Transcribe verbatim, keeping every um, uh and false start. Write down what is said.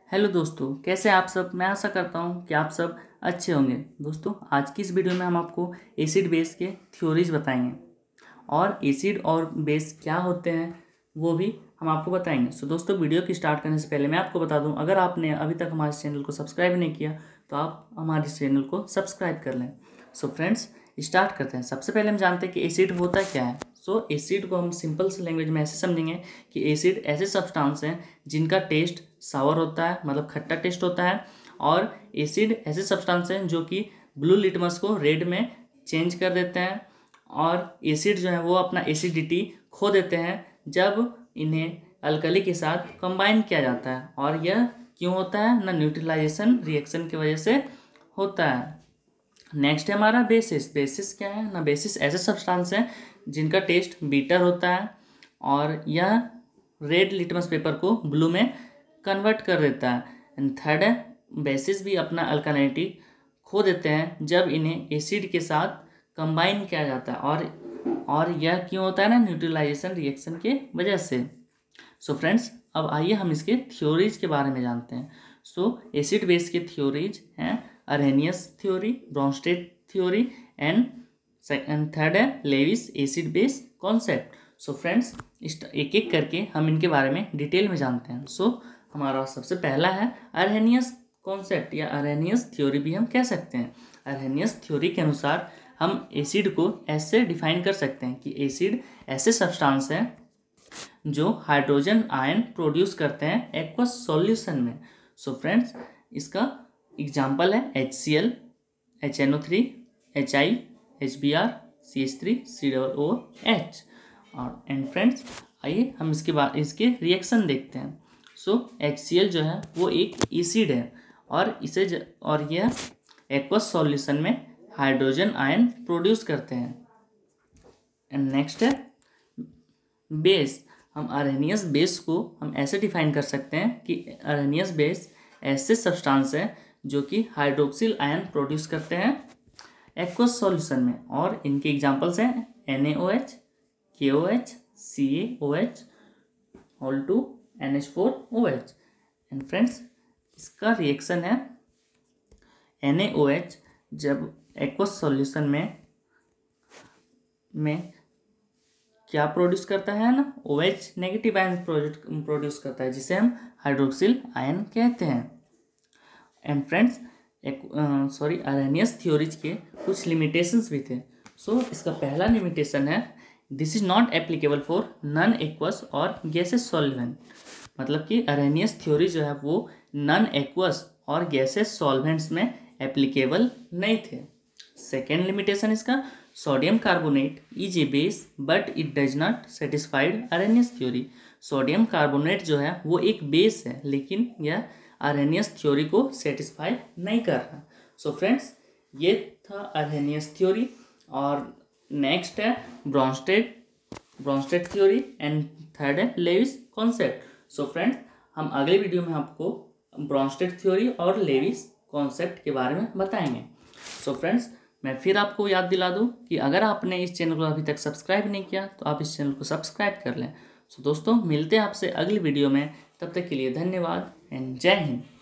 Hello दोस्तों, कैसे आप सब। मैं आशा करता हूँ कि आप सब अच्छे होंगे। दोस्तों, आज की इस वीडियो में हम आपको एसिड बेस के थ्योरीज बताएंगे और एसिड और बेस क्या होते हैं वो भी हम आपको बताएंगे। सो दोस्तों, वीडियो की स्टार्ट करने से पहले मैं आपको बता दूं, अगर आपने अभी तक हमारे चैनल को सब्सक्राइब नहीं किया तो आप हमारे चैनल को सब्सक्राइब कर लें। सो फ्रेंड्स, स्टार्ट करते हैं। सबसे पहले हम जानते हैं कि एसिड होता क्या है। सो so, एसिड को हम सिंपल से लैंग्वेज में ऐसे समझेंगे कि एसिड ऐसे सब्सटेंस हैं जिनका टेस्ट सावर होता है, मतलब खट्टा टेस्ट होता है। और एसिड ऐसे सब्सटेंस हैं जो कि ब्लू लिटमस को रेड में चेंज कर देते हैं। और एसिड जो है वो अपना एसिडिटी खो देते हैं जब इन्हें अल्कली के साथ कंबाइन किया जाता है। और यह क्यों होता है? ना न्यूट्रलाइजेशन रिएक्शन की वजह से होता है। नेक्स्ट है हमारा बेसिस। बेसिस क्या है? ना बेसिस ऐसे सब्सटेंस हैं जिनका टेस्ट बीटर होता है और यह रेड लिटमस पेपर को ब्लू में कन्वर्ट कर देता है। एंड थर्ड है बेसिस भी अपना अल्कालिनिटी खो देते हैं जब इन्हें एसिड के साथ कंबाइन किया जाता है। और और यह क्यों होता है? ना न्यूट्रलाइजेशन रिएक्शन के वजह से। सो so फ्रेंड्स, अब आइए हम इसके थ्योरीज के बारे में जानते हैं। सो एसिड बेस के थ्योरीज हैं Arrhenius theory, Bronsted theory and and third है Lewis acid base concept. So friends, एक एक करके हम इनके बारे में डिटेल में जानते हैं। सो so, हमारा सबसे पहला है अरहेनियस कॉन्सेप्ट या अरहेनियस थ्योरी भी हम कह सकते हैं। अरहेनियस थ्योरी के अनुसार हम एसिड को ऐसे डिफाइन कर सकते हैं कि एसिड ऐसे सब्सटेंस हैं जो हाइड्रोजन आयन प्रोड्यूस करते हैं एक्वस सॉल्यूशन में। सो फ्रेंड्स, इसका एग्जाम्पल है H C L, H N O three, H I, H B R, C H three, C double O H. और एंड फ्रेंड्स, आइए हम इसके बाद इसके रिएक्शन देखते हैं। सो एच सी एल जो है वो एक एसिड है और इसे ज, और यह एक्वस सॉल्यूशन में हाइड्रोजन आयन प्रोड्यूस करते हैं। एंड नेक्स्ट है बेस। हम अरहेनियस बेस को हम ऐसे डिफाइन कर सकते हैं कि अरहेनियस बेस ऐसे सब्सटेंस हैं जो कि हाइड्रोक्सिल आयन प्रोड्यूस करते हैं एक्वस सॉल्यूशन में। और इनके एग्जांपल्स हैं N A O H, K O H, C A O H, whole two N H four O H. And friends, इसका रिएक्शन है एन ए ओ एच जब aqueous solution में में क्या प्रोड्यूस करता है ना, O H negative ion produce करता है जिसे हम हाइड्रोक्सिल आयन कहते हैं। एंड फ्रेंड्स, एक सॉरी अरहेनियस थ्योरीज के कुछ लिमिटेशंस भी थे। सो so, इसका पहला लिमिटेशन है this is not applicable for non aqueous और गैसेस सॉल्वेंट। मतलब कि अरहेनियस थ्योरी जो है वो नॉन एक्वस और गैसेस सॉल्वेंट्स में एप्लीकेबल नहीं थे। सेकेंड लिमिटेशन इसका sodium carbonate is a base but it does not satisfied Arrhenius theory. Sodium carbonate जो है वो एक बेस है लेकिन यह अरहेनियस थ्योरी को सेटिस्फाई नहीं कर रहा। सो फ्रेंड्स, ये था अरहेनियस थ्योरी। और नेक्स्ट है Bronsted Bronsted theory and third है लेविस कॉन्सेप्ट। सो फ्रेंड्स, हम अगले वीडियो में आपको ब्रोंस्टेड थ्योरी और लेविस कॉन्सेप्ट के बारे में बताएंगे। सो फ्रेंड्स, मैं फिर आपको याद दिला दूं कि अगर आपने इस चैनल को अभी तक सब्सक्राइब नहीं किया तो आप इस चैनल को सब्सक्राइब कर लें। सो दोस्तों, मिलते हैं आपसे अगली वीडियो में। तब तक के लिए धन्यवाद एंड जय हिंद।